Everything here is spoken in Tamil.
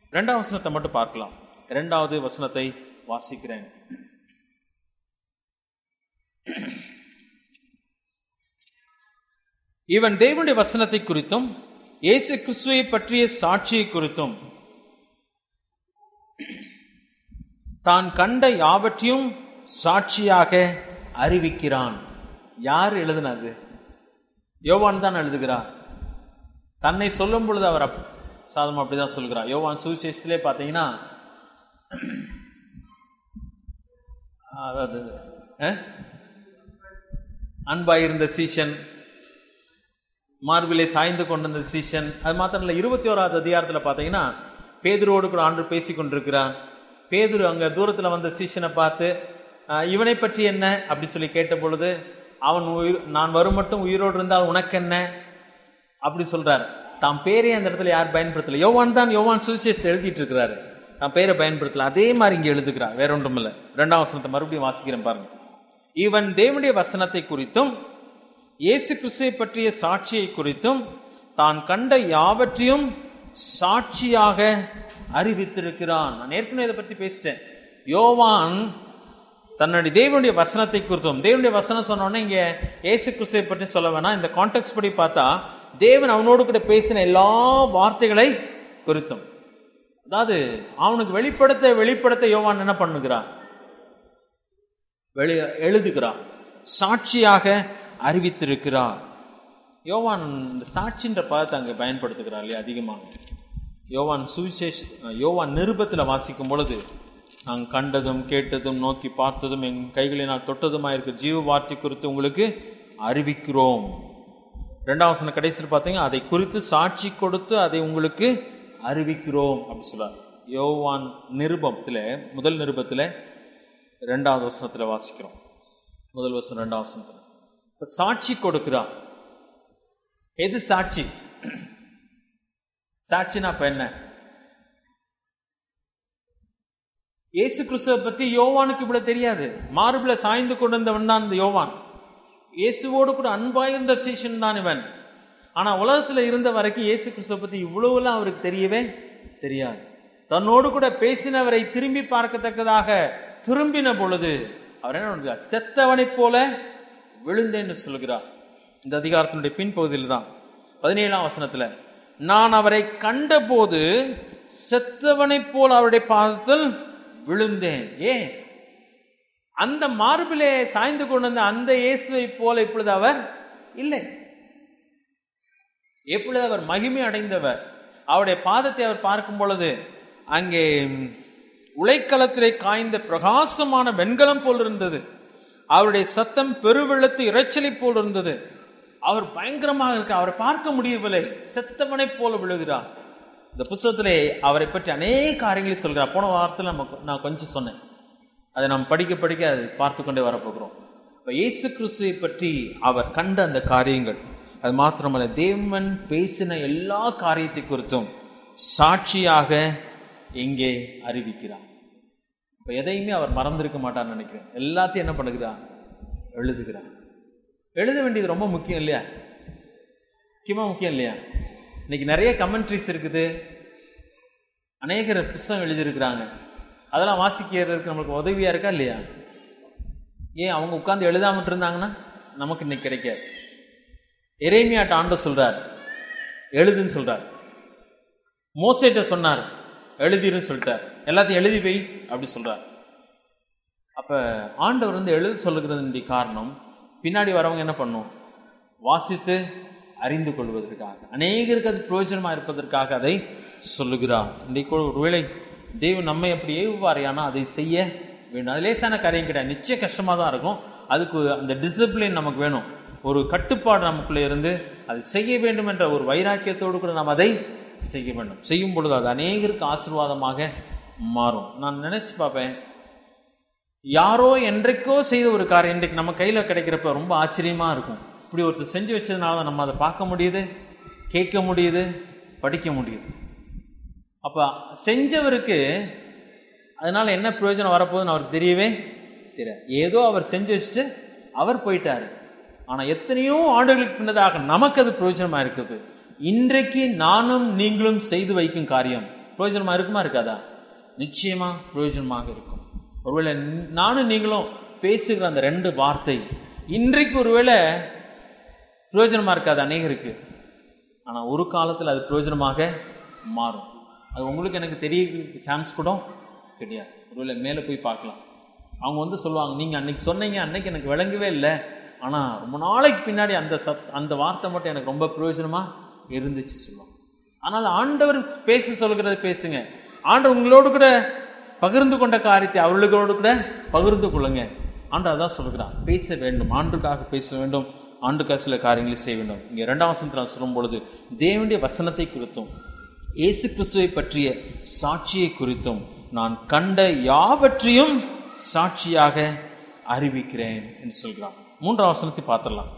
2ஆம் வசனத்தை மட்டும் பார்க்கலாம். 2வது வசனத்தை வாசிக்கிறேன். இவன் தேவனுடைய வசனத்தை குறித்தும் இயேசு கிறிஸ்துவை பற்றிய சாட்சியை குறித்தும் தான் கண்ட யாவற்றையும் சாட்சியாக அறிவிக்கிறான். யார் எழுதினது? யோவான் தான் எழுதுகிறார். தன்னை சொல்லும் பொழுது அவர் சாதம் அப்படிதான் சொல்கிறார். யோவான் சுவிசேஷத்திலே பார்த்தீங்கன்னா, அதாவது அன்பாயிருந்த சீஷன், மார்பிலே சாய்ந்து கொண்டிருந்த சீஷன், அது மாத்திரம் இல்லை, 21வது அதிகாரத்தில் பார்த்தீங்கன்னா பேதுருவோடு கூட ஆண்டு பேசி கொண்டிருக்கிறார். பேதுரு அங்கே தூரத்தில் வந்த சீஷனை பார்த்து இவனை பற்றி என்ன அப்படி சொல்லி கேட்ட பொழுது, அவன் நான் வரும் மட்டும் உயிரோடு இருந்தால் உனக்கு என்ன அப்படி சொல்றார். தாம் பேரே அந்த இடத்துல யார் பயன்படுத்தல? யோவான் தான். யோவான் சுவிசேஷத்தை எழுதிட்டு இருக்கிறாரு, தாம் பேரை பயன்படுத்தல. அதே மாதிரி இங்கே எழுதுகிறார், வேற ஒன்றும் இல்லை. 2ஆம் வசனத்தை மறுபடியும் வாசிக்கிறேன் பாருங்க. இவன் தேவனுடைய வசனத்தை குறித்தும் இயேசு கிறிஸ்துவை பற்றிய சாட்சியை குறித்தும் தான் கண்ட யாவற்றையும் சாட்சியாக அறிவித்திருக்கிறான். நான் ஏற்கனவே இதை பற்றி பேசிட்டேன். யோவான் தன்னுடைய தேவனுடைய வசனத்தை குறித்தும், தேவனுடைய வசனம் சொன்னோன்னே இங்கே இயேசு கிறிஸ்துவை பற்றி சொல்ல வேணாம், இந்த கான்டெக்ஸ்ட் படி பார்த்தா தேவன் அவனோடு கூட பேசின எல்லா வார்த்தைகளை குறித்தும், அதாவது அவனுக்கு வெளிப்படுத்த யோவான் என்ன பண்ணுகிறான்? எழுதுகிறான், சாட்சியாக அறிவித்திருக்கிறார். யோவான் இந்த சாட்சின்ற பதத்தை அங்கே பயன்படுத்துகிறார் இல்லையா அதிகமாக. யோவான் நிருபத்தில் வாசிக்கும் பொழுது, நாங்கள் கண்டதும் கேட்டதும் நோக்கி பார்த்ததும் என் கைகளினால் தொட்டதுமாயிருக்க ஜீவ வார்த்தை குறித்து உங்களுக்கு அறிவிக்கிறோம். 2ஆம் வசனம் கடைசியில் பார்த்தீங்க, அதை குறித்து சாட்சி கொடுத்து அதை உங்களுக்கு அறிவிக்கிறோம் அப்படி சொல்றார். யோவான் நிருபத்தில், முதல் நிருபத்தில் 2வது வசனத்தில் வாசிக்கிறோம். முதல் வசனம் 2ஆம் வசனத்தில் சாட்சி கொடுக்கிறார். எது சாட்சி? சாட்சினா இப்ப என்ன? இயேசு கிறிஸ்துவை பற்றி யோவானுக்கு இப்படி தெரியாது. மார்பில சாய்ந்து கொண்டிருந்தவன் தான் இந்த யோவான். இயேசுவோடு கூட அன்பாயிருந்த சீஷன் தான் இவன். ஆனா உலகத்துல இருந்த வரைக்கும் இயேசு கிறிஸ்துவை பற்றி இவ்வளவுலாம் அவருக்கு தெரியவே தெரியாது. தன்னோடு கூட பேசினவரை திரும்பி பார்க்கத்தக்கதாக திரும்பின பொழுது அவர் என்ன பண்ணுறார்? செத்தவனை போல விழுந்தேன்னு சொல்கிறார். இந்த அதிகாரத்தினுடைய பின்பகுதியில் தான் 17ஆம் வசனத்துல, நான் அவரை கண்டபோது செத்தவனை போல அவருடைய பாதத்தில் விழுந்தேன். ஏன்? அந்த மார்பிலே சாய்ந்து கொண்டிருந்த அந்த இயேசுவை போல இப்பொழுது அவர் இல்லை. எப்பொழுது அவர் மகிமை அடைந்தவர், அவருடைய பாதத்தை அவர் பார்க்கும் பொழுது அங்கே உலைக்களத்திலே காய்ந்த பிரகாசமான வெண்கலம் போல் இருந்தது. அவருடைய சத்தம் பெருவெள்ளத்து இறைச்சலை போல் இருந்தது. அவர் பயங்கரமாக இருக்க, அவரை பார்க்க முடியவில்லை, செத்தவனை போல விழுகிறார். இந்த புத்தகத்திலே அவரை பற்றி அநேக காரியங்களை சொல்கிறார். போன வாரத்தில் நான் கொஞ்சம் சொன்னேன், அதை நாம் படிக்க அதை பார்த்து கொண்டே வரப்போகிறோம். இப்போ இயேசு கிறிஸ்துவை பற்றி அவர் கண்ட அந்த காரியங்கள், அது மாத்திரமல்ல தேவன் பேசின எல்லா காரியத்தை குறித்தும் சாட்சியாக இங்கே அறிவிக்கிறார். இப்போ எதையுமே அவர் மறந்திருக்க மாட்டார்னு நினைக்கிறேன். எல்லாத்தையும் என்ன பண்ணுகிறார்? எழுதுகிறார். எழுத வேண்டியது ரொம்ப முக்கியம் இல்லையா? முக்கியமாக முக்கியம் இல்லையா? இன்னைக்கு நிறைய கமெண்ட்ரிஸ் இருக்குது, அநேகர் புத்தகம் எழுதியிருக்கிறாங்க. அதெல்லாம் வாசிக்கிறதுக்கு நம்மளுக்கு உதவியாக இருக்கா இல்லையா? ஏன் அவங்க உட்கார்ந்து எழுதாமட்டு இருந்தாங்கன்னா நமக்கு இன்னைக்கு கிடைக்காது. எரேமியாட்ட ஆண்டவர் சொல்றார், எழுதுன்னு சொல்றார். மோசேட்ட சொன்னார், எழுதிருன்னு சொல்லிட்டார். எல்லாத்தையும் எழுதி வை அப்படி சொல்றார். அப்ப ஆண்டவர் எழுத சொல்லுகிறது காரணம், பின்னாடி வரவங்க என்ன பண்ணும்? வாசித்து அறிந்து கொள்வதற்காக, அநேகருக்கு அது பிரயோஜனமா இருப்பதற்காக அதை சொல்லுகிறார். இன்றைக்கு ஒருவேளை தேவன் நம்மை அப்படி ஏவுவாரையானா அதை செய்ய வேண்டும். அது லேசான காரியம் கிடையாது, நிச்சயம் கஷ்டமா தான் இருக்கும். அதுக்கு அந்த டிசிப்ளின் நமக்கு வேணும், ஒரு கட்டுப்பாடு நமக்குள்ளே இருந்து அதை செய்ய வேண்டும் என்ற ஒரு வைராக்கியத்தோடு கூட நாம் அதை செய்ய வேண்டும். செய்யும் பொழுது அது அநேகருக்கு ஆசீர்வாதமாக மாறும். நான் நினைச்சு பார்ப்பேன், யாரோ என்றைக்கோ செய்த ஒரு காரியம் இன்றைக்கு நம்ம கையில கிடைக்கிறப்ப ரொம்ப ஆச்சரியமா இருக்கும். இப்படி ஒருத்தர் செஞ்சு வச்சதுனால தான் நம்ம அதை பார்க்க முடியுது, கேட்க முடியுது, படிக்க முடியுது. அப்ப செஞ்சவருக்கு அதனால என்ன பிரயோஜனம் வரப்போகுதுன்னு அவருக்கு தெரியவே தெரியாது. ஏதோ அவர் செஞ்சு வச்சுட்டு அவர் போயிட்டாரு. ஆனா எத்தனையோ ஆண்டுகளுக்கு பின்னதாக நமக்கு அது பிரயோஜனமா இருக்குது. இன்றைக்கு நானும் நீங்களும் செய்து வைக்கும் காரியம் பிரயோஜனமா இருக்குமா இருக்காதா? நிச்சயமா பிரயோஜனமாக இருக்கும். ஒருவேளை நானும் நீங்களும் பேசுகிற அந்த 2 வார்த்தை இன்றைக்கு ஒருவேளை பிரயோஜனமா இருக்காது அநேகருக்கு, ஆனா ஒரு காலத்தில் அது பிரயோஜனமாக மாறும். அது உங்களுக்கு எனக்கு தெரிய சான்ஸ் கூட கிடையாது. ஒருவேளை மேலே போய் பார்க்கலாம். அவங்க சொல்லுவாங்க, நீங்க அன்னைக்கு சொன்னீங்க, அன்னைக்கு எனக்கு விளங்கவே இல்லை, ஆனா ரொம்ப நாளைக்கு பின்னாடி அந்த வார்த்தை மட்டும் எனக்கு ரொம்ப பிரயோஜனமா இருந்துச்சு சொல்லுவாங்க. ஆனால் ஆண்டவர் பேச சொல்கிறத பேசுங்க. ஆண்டவர் உங்களோடு கூட பகிர்ந்து கொண்ட காரியத்தை அவர்களோடு கூட பகிர்ந்து கொள்ளுங்க. ஆண்டவர் அதான் சொல்கிறார், பேச வேண்டும், ஆண்டுக்காக பேச வேண்டும், ஆண்டுக்காக சில காரியங்களை செய்ய வேண்டும். இங்கே 2ஆம் வசனத்தில் சொல்லும் பொழுது தேவனுடைய வசனத்தை குறித்தும் இயேசு கிறிஸ்துவை பற்றிய சாட்சியை குறித்தும் நான் கண்ட யாவற்றையும் சாட்சியாக அறிவிக்கிறேன் என்று சொல்கிறான். 3ஆம் வசனத்தை பார்த்துடலாம்.